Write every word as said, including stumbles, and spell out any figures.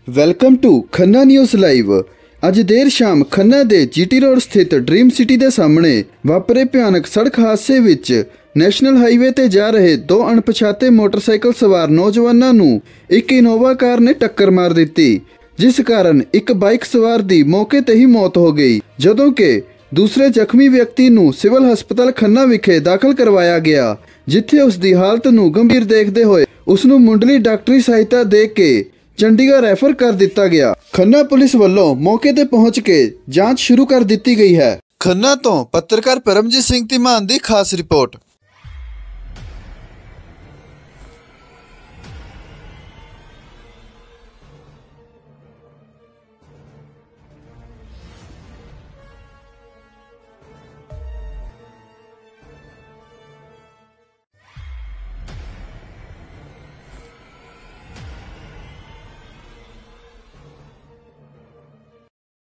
Welcome to Khanna news live. ਅੱਜ ਦੇਰ ਸ਼ਾਮ ਖੰਨਾ ਦੇ ਜੀਟੀ ਰੋਡ ਸਥਿਤ ਡ੍ਰੀਮ ਸਿਟੀ ਦੇ ਸਾਹਮਣੇ ਵਾਪਰੇ ਭਿਆਨਕ ਸੜਕ ਹਾਦਸੇ ਵਿੱਚ ਨੈਸ਼ਨਲ ਹਾਈਵੇ ਤੇ ਜਾ ਰਹੇ ਦੋ ਅਣਪਛਾਤੇ ਮੋਟਰਸਾਈਕਲ ਸਵਾਰ ਨੌਜਵਾਨਾਂ ਨੂੰ ਇੱਕ ਇਨੋਵਾ ਕਾਰ ਨੇ ਟੱਕਰ ਮਾਰ ਦਿੱਤੀ, ਜਿਸ ਕਾਰਨ ਇੱਕ ਬਾਈਕ ਸਵਾਰ ਦੀ ਮੌਕੇ ਤੇ ਹੀ ਮੌਤ ਹੋ ਗਈ, ਜਦੋਂ ਕਿ ਦੂਸਰੇ ਜ਼ਖਮੀ ਵਿਅਕਤੀ ਨੂੰ ਸਿਵਲ ਹਸਪਤਾਲ ਖੰਨਾ ਵਿਖੇ ਦਾਖਲ ਕਰਵਾਇਆ ਗਿਆ, ਜਿੱਥੇ ਉਸ ਦੀ ਹਾਲਤ ਨੂੰ ਗੰਭੀਰ ਦੇਖਦੇ ਹੋਏ ਉਸ ਨੂੰ ਮੁੱਢਲੀ ਡਾਕਟਰੀ ਸਹਾਇਤਾ ਦੇ ਕੇ ਚੰਡੀਗੜ੍ਹ ਰੈਫਰ ਕਰ ਦਿੱਤਾ ਗਿਆ। ਖੰਨਾ ਪੁਲਿਸ ਵੱਲੋਂ ਮੌਕੇ ਤੇ ਪਹੁੰਚ ਕੇ ਜਾਂਚ ਸ਼ੁਰੂ ਕਰ ਦਿੱਤੀ ਗਈ ਹੈ। ਖੰਨਾ ਤੋਂ ਪੱਤਰਕਾਰ ਪਰਮਜੀਤ ਸਿੰਘ ਧੀਮਾਨ ਦੀ ਖਾਸ ਰਿਪੋਰਟ।